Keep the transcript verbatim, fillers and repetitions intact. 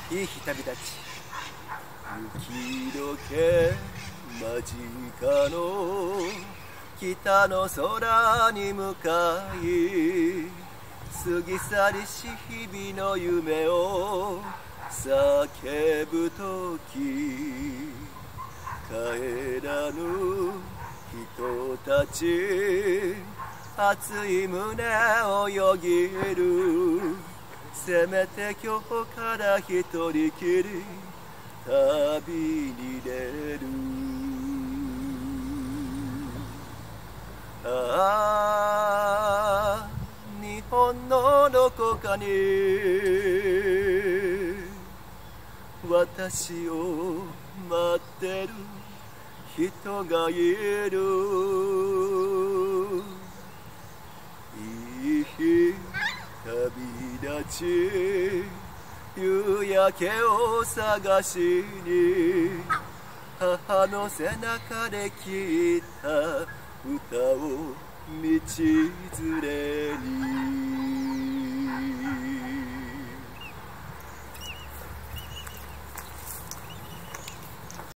いい日旅立ち雪解け間近の北の空に向かい過ぎ去りし日々の夢を叫ぶとき帰らぬ人たち熱い胸をよぎるせめて今日から一人きり旅に出るああ日本のどこかに私を待ってる人がいるいい日旅立ち夕焼けを探しに母の背中で聞いた歌を道連れに